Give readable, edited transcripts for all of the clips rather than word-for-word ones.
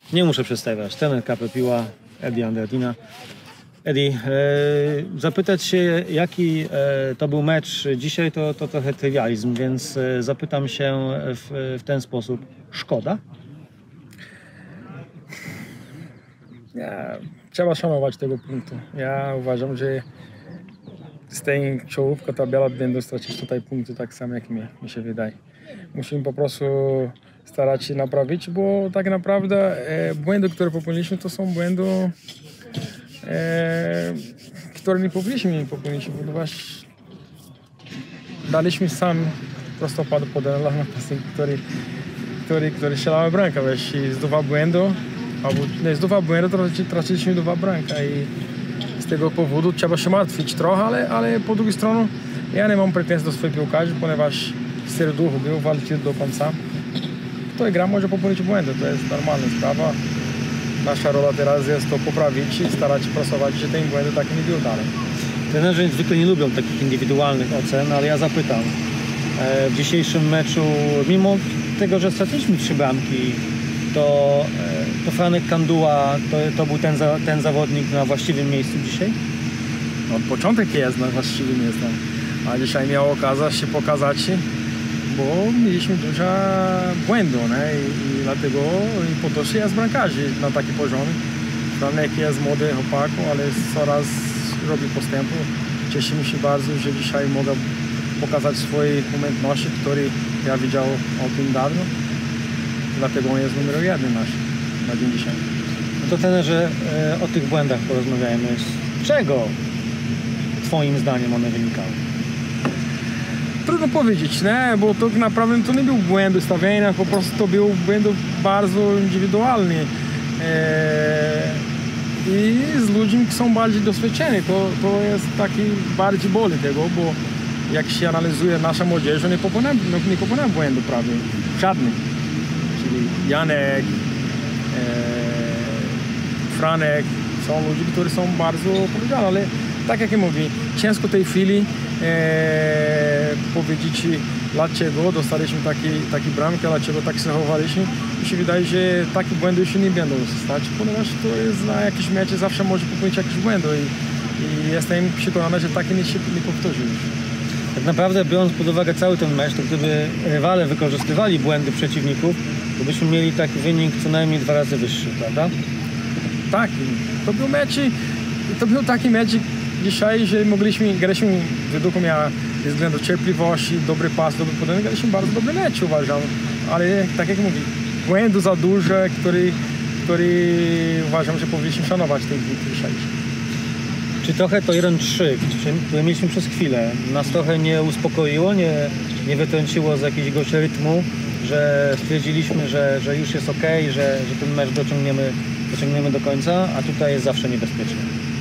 Nie muszę przedstawiać. Trener KP Piła, Eddie Andreatina. Eddie, zapytać się, jaki to był mecz dzisiaj, to trochę trywializm, więc zapytam się w ten sposób. Szkoda? Trzeba szanować tego punktu. Ja uważam, że z tej czołówki tabela będą stracić tutaj punkty tak samo jak mi się wydaje. Musimy po prostu starać się naprawić, bo tak naprawdę błędy, które popełniliśmy, to są błędy, które nie powinniśmy popełnić, ponieważ daliśmy sam prostopadł pod napastnik, który strzelał bramkę, wiesz, i z dwa błędy, albo nie z dwa błędy, to traciliśmy dwa bramka i z tego powodu trzeba się martwić trochę, ale po drugiej stronie ja nie mam pretensji do swoich piłkarzy, ponieważ w serduchu był, walczył do końca. Kto gra może popełnić błędy, to jest normalna sprawa. Nasza rola teraz jest to poprawić i starać się pracować, że te błędy tak nie były dalej. Trenerzy zwykle nie lubią takich indywidualnych ocen, ale ja zapytam. W dzisiejszym meczu, mimo tego, że straciliśmy 3 bramki, to Franek Kanduła to był ten zawodnik na właściwym miejscu dzisiaj? Od początek jest na właściwym miejscu, a dzisiaj miał okazję się pokazać, bo mieliśmy dużo błędów, i dlatego po to się jest bramkarzy na taki poziom. Franek jest młody chłopak, ale coraz robi postępu. Cieszymy się bardzo, że dzisiaj mogę pokazać swoje umiejętności, które ja widział o tym dawno. Dlatego on jest numer 1 nasz na dzień dzisiaj. No to trenerze, o tych błędach porozmawiajmy. Z czego twoim zdaniem one wynikały? Trudno powiedzieć, nie? Bo to naprawdę to nie był błęd ustawienia, po prostu to był błęd bardzo indywidualny. I z ludźmi, którzy są bardziej doświadczeni, to jest taki bardziej boli tego, bo jak się analizuje nasza młodzież, nie popełnia błędu prawie, żadnych. Czyli Janek, Franek, są ludzie, którzy są bardzo odpowiedzialni, ale tak jak ja mówię, ciężko w tej chwili powiedzieć, dlaczego dostaliśmy taki bramkę, dlaczego tak się zachowaliśmy. Mi się wydaje, że takie błędy już nie będą stać, ponieważ to jest na jakimś meczu zawsze może popełnić jakieś błędy i jestem przekonany, że takie się nie powtórzy już. Tak naprawdę, biorąc pod uwagę cały ten mecz, to gdyby rywale wykorzystywali błędy przeciwników, to byśmy mieli taki wynik co najmniej 2 razy wyższy, prawda? Tak, to był taki mecz dzisiaj, że graliśmy według mnie ze względu cierpliwości, dobry pas, dobry podanie, graliśmy bardzo dobry mecz, uważam. Ale tak jak mówię, błędy za duże, który uważam, że powinniśmy szanować tej gry dzisiaj. Czy trochę to 1-3, które mieliśmy przez chwilę, nas trochę nie uspokoiło, nie wytrąciło z jakiegoś rytmu, że stwierdziliśmy, że już jest ok, że ten mecz dociągniemy do końca, a tutaj jest zawsze niebezpiecznie?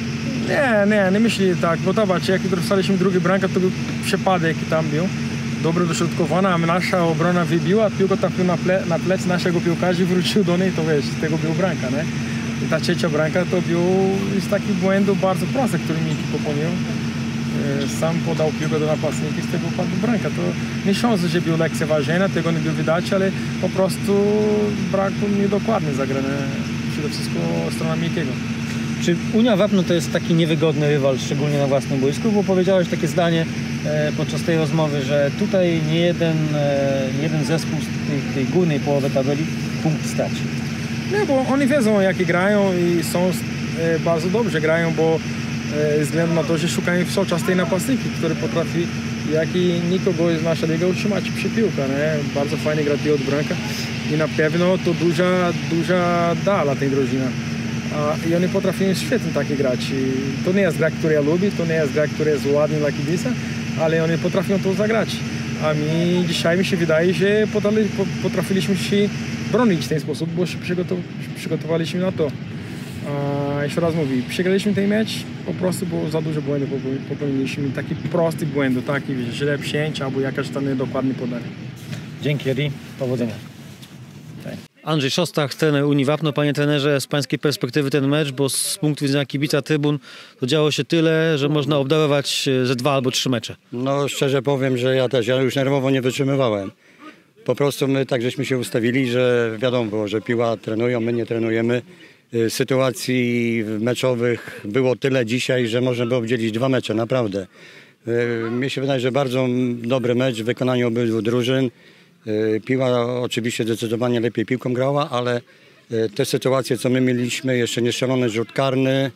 Nie myślę tak, bo zobaczcie, jak dostaliśmy drugi bramkę, to był przypadek, jaki tam był. Dobrze dośrodkowana, a nasza obrona wybiła, piłka trafiła na plec naszego piłkarza i wrócił do niej, to wiesz, z tego był bramka, nie? I ta trzecia bramka to był z takich błędów bardzo prosty, który Miki popełnił. Sam podał piłkę do napastnika i z tego upadła bramka. To nie sądzę, że był lekceważenia, tego nie było widać, ale po prostu brakło niedokładnie zagrane, przede wszystkim strona Mikiego. Czy Unia Wapno to jest taki niewygodny rywal, szczególnie na własnym boisku? Bo powiedziałeś takie zdanie podczas tej rozmowy, że tutaj nie jeden zespół z tej górnej połowy tabeli punkt straci. Nie, bo oni wiedzą, jakie grają i są bardzo dobrze grają, bo ze względu na to, że szukają cały czas tej napastniki, który potrafi, jak i nikogo z naszej ligi utrzymać przy piłkę, nie? Bardzo fajnie gra od bramka i na pewno to duża da dla tej drużyny. I oni potrafią świetnie takie grać. To nie jest gra, którą ja lubię, to nie jest gra, która jest ładna dla kibica, ale oni potrafią to zagrać. A my dzisiaj mi się wydaje, że potrafiliśmy się bronić w ten sposób, bo się przygotowaliśmy na to. Jeszcze raz mówię, przegraliśmy ten mecz, po prostu było za dużo błędów popełniliśmy. Taki prosty błęd, taki źle przyjęcie albo jakaś tam niedokładne podanie. Dzięki, Eddie. Powodzenia. Andrzej Szostach, trener Unii Wapno. Panie trenerze, z pańskiej perspektywy ten mecz, bo z punktu widzenia kibica trybun to działo się tyle, że można obdarować ze 2 albo 3 mecze. No szczerze powiem, że ja już nerwowo nie wytrzymywałem. Po prostu my tak żeśmy się ustawili, że wiadomo było, że piła trenują, my nie trenujemy. Sytuacji meczowych było tyle dzisiaj, że można było wdzielić 2 mecze, naprawdę. Mnie się wydaje, że bardzo dobry mecz w wykonaniu obydwu drużyn. Piła oczywiście zdecydowanie lepiej piłką grała, ale te sytuacje, co my mieliśmy, jeszcze niestrzelony rzut karny,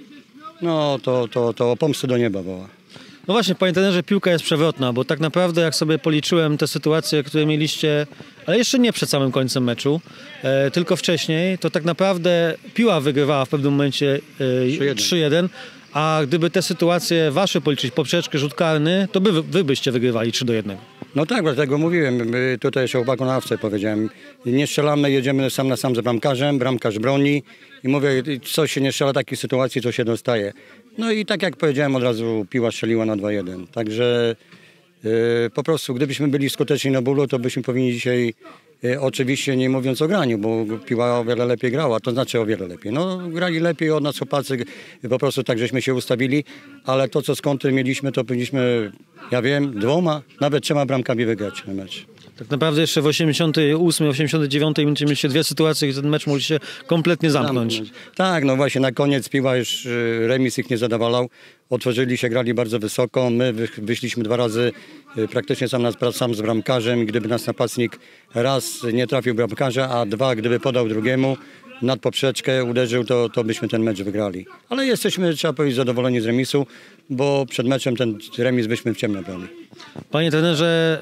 no to o pomstę do nieba woła. No właśnie, panie trenerze, piłka jest przewrotna, bo tak naprawdę jak sobie policzyłem te sytuacje, które mieliście, ale jeszcze nie przed samym końcem meczu, tylko wcześniej, to tak naprawdę piła wygrywała w pewnym momencie 3-1, a gdyby te sytuacje wasze policzyć, poprzeczkę, rzut karny, to wy byście wygrywali 3-1. No tak, dlatego mówiłem, tutaj jeszcze chłopaku na ławce powiedziałem, nie strzelamy, jedziemy sam na sam z bramkarzem, bramkarz broni i mówię, co się nie strzela takiej sytuacji, co się dostaje. No i tak jak powiedziałem, od razu piła strzeliła na 2-1, także po prostu gdybyśmy byli skuteczni na bólu, to byśmy powinni dzisiaj, oczywiście nie mówiąc o graniu, bo piła o wiele lepiej grała, to znaczy o wiele lepiej. No grali lepiej od nas chłopacy, po prostu tak żeśmy się ustawili, ale to co z kontry mieliśmy, to powinniśmy, ja wiem, 2, nawet 3 bramkami wygrać ten mecz. Tak naprawdę jeszcze w 88, 89 minucie mieliście 2 sytuacje, gdzie ten mecz mogliście kompletnie zamknąć. Tak, no właśnie na koniec piła już remis ich nie zadowalał. Otworzyli się, grali bardzo wysoko. My wyszliśmy 2 razy praktycznie sam z bramkarzem. Gdyby nas napastnik raz nie trafił bramkarza, a 2 gdyby podał drugiemu, nad poprzeczkę uderzył, to byśmy ten mecz wygrali. Ale jesteśmy, trzeba powiedzieć, zadowoleni z remisu, bo przed meczem ten remis byśmy w ciemno brali. Panie trenerze,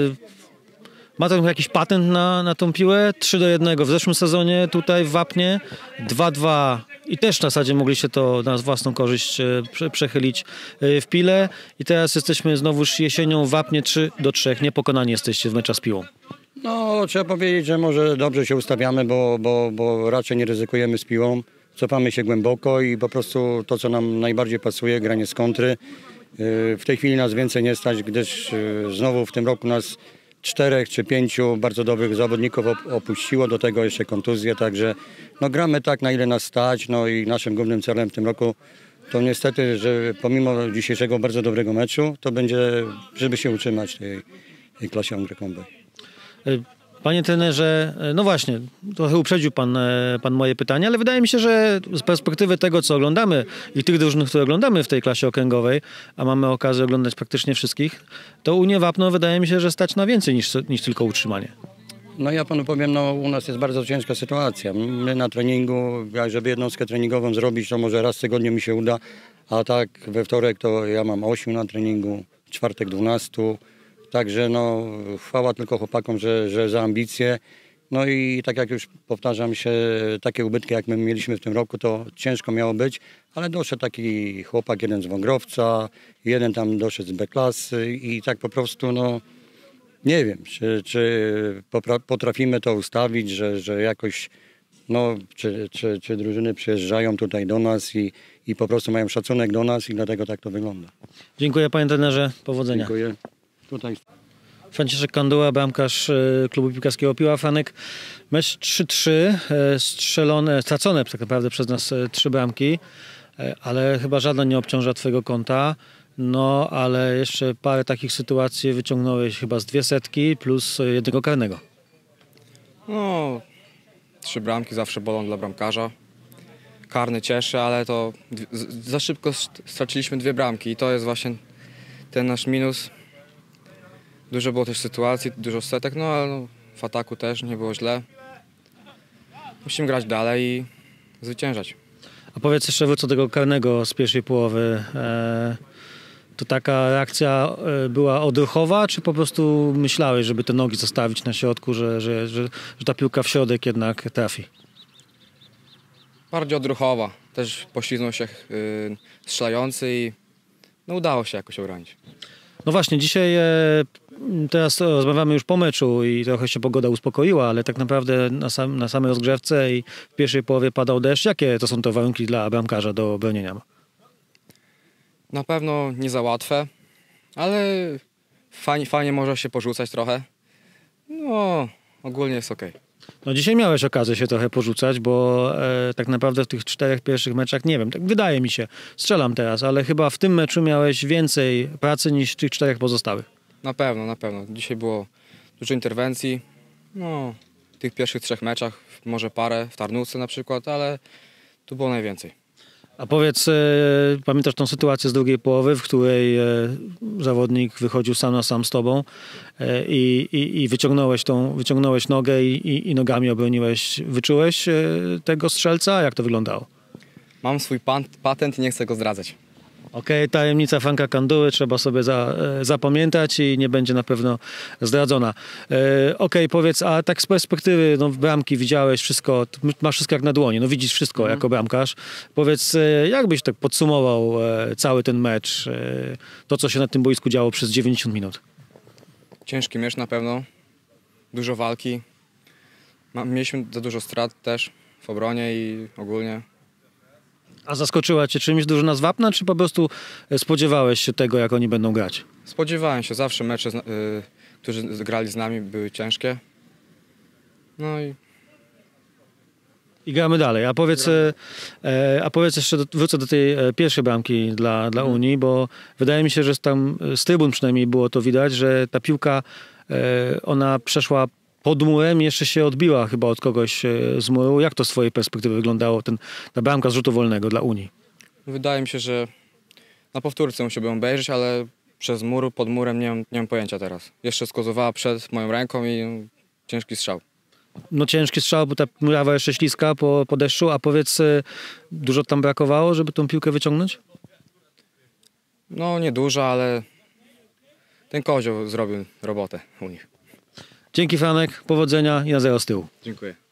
ma to jakiś patent na tą piłę? 3-1 w zeszłym sezonie tutaj w Wapnie, 2-2 i też w zasadzie mogliście to na własną korzyść przechylić w Pile i teraz jesteśmy znowuż jesienią w Wapnie 3-3, niepokonani jesteście w meczach z piłą. No, trzeba powiedzieć, że może dobrze się ustawiamy, bo raczej nie ryzykujemy z piłą. Cofamy się głęboko i po prostu to, co nam najbardziej pasuje, granie z kontry. W tej chwili nas więcej nie stać, gdyż znowu w tym roku nas 4 czy 5 bardzo dobrych zawodników opuściło, do tego jeszcze kontuzje, także no, gramy tak, na ile nas stać, no i naszym głównym celem w tym roku to niestety, że pomimo dzisiejszego bardzo dobrego meczu, to będzie, żeby się utrzymać tej klasie Angrykomby. Panie trenerze, no właśnie, trochę uprzedził pan moje pytanie, ale wydaje mi się, że z perspektywy tego, co oglądamy i tych drużyn, które oglądamy w tej klasie okręgowej, a mamy okazję oglądać praktycznie wszystkich, to Unię Wapno wydaje mi się, że stać na więcej niż tylko utrzymanie. No ja panu powiem, no u nas jest bardzo ciężka sytuacja. My na treningu, żeby jednostkę treningową zrobić, to może raz w tygodniu mi się uda, a tak we wtorek to ja mam 8 na treningu, w czwartek 12. Także no chwała tylko chłopakom, że za ambicje. No i tak jak już powtarzam się, takie ubytki jak my mieliśmy w tym roku, to ciężko miało być, ale doszedł taki chłopak, jeden z Wągrowca, jeden tam doszedł z B-klasy i tak po prostu no nie wiem, czy potrafimy to ustawić, że jakoś no, czy drużyny przyjeżdżają tutaj do nas i po prostu mają szacunek do nas i dlatego tak to wygląda. Dziękuję panie trenerze, powodzenia. Dziękuję. Tutaj. Franciszek Kanduła, bramkarz klubu piłkarskiego Piła Franek. Mecz 3-3, stracone tak naprawdę przez nas 3 bramki, ale chyba żadna nie obciąża twojego konta. No, ale jeszcze parę takich sytuacji wyciągnąłeś chyba z 200 plus 1 karnego. No, 3 bramki zawsze bolą dla bramkarza. Karny cieszy, ale to za szybko straciliśmy 2 bramki i to jest właśnie ten nasz minus. Dużo było też sytuacji, dużo setek, no ale no, w ataku też nie było źle. Musimy grać dalej i zwyciężać. A powiedz jeszcze, wrócę do tego karnego z pierwszej połowy. To taka reakcja była odruchowa, czy po prostu myślałeś, żeby te nogi zostawić na środku, że ta piłka w środek jednak trafi? Bardziej odruchowa. Też poślizgnął się strzelający i no, udało się jakoś obronić. No właśnie, dzisiaj teraz rozmawiamy już po meczu i trochę się pogoda uspokoiła, ale tak naprawdę na samej rozgrzewce i w pierwszej połowie padał deszcz. Jakie to są te warunki dla bramkarza do bronienia? Na pewno nie za łatwe, ale fajnie może się porzucać trochę. No, ogólnie jest okej. No dzisiaj miałeś okazję się trochę porzucać, bo tak naprawdę w tych 4 pierwszych meczach, nie wiem, tak wydaje mi się, strzelam teraz, ale chyba w tym meczu miałeś więcej pracy niż w tych 4 pozostałych. Na pewno. Dzisiaj było dużo interwencji. No, w tych pierwszych 3 meczach, może parę w Tarnówce na przykład, ale tu było najwięcej. A powiedz, pamiętasz tą sytuację z drugiej połowy, w której zawodnik wychodził sam na sam z tobą i wyciągnąłeś nogę i nogami obroniłeś. Wyczułeś tego strzelca? Jak to wyglądało? Mam swój patent i nie chcę go zdradzać. Okej, tajemnica Franka Kanduły, trzeba sobie zapamiętać i nie będzie na pewno zdradzona. Okej, powiedz, a tak z perspektywy bramki widziałeś wszystko, masz wszystko jak na dłoni, no widzisz wszystko jako bramkarz. Powiedz, jak byś tak podsumował cały ten mecz, to co się na tym boisku działo przez 90 minut? Ciężki mecz na pewno, dużo walki. Mieliśmy za dużo strat też w obronie i ogólnie. A zaskoczyła cię czymś drużyna z Wapna, czy po prostu spodziewałeś się tego, jak oni będą grać? Spodziewałem się, zawsze mecze, którzy grali z nami, były ciężkie. No i I gramy dalej. A powiedz jeszcze, wrócę do tej pierwszej bramki dla Unii, bo wydaje mi się, że tam z trybun przynajmniej było to widać, że ta piłka, ona przeszła pod murem i jeszcze się odbiła chyba od kogoś z muru. Jak to z twojej perspektywy wyglądało, ta bramka z rzutu wolnego dla Unii? wydaje mi się, że na powtórce musiałbym obejrzeć, ale przez mur, pod murem nie mam pojęcia teraz. Jeszcze skozowała przed moją ręką i ciężki strzał. No ciężki strzał, bo ta murawa jeszcze śliska po deszczu, a powiedz, dużo tam brakowało, żeby tą piłkę wyciągnąć? No niedużo, ale ten kozioł zrobił robotę u nich. Dzięki Franek, powodzenia i na zero z tyłu. Dziękuję.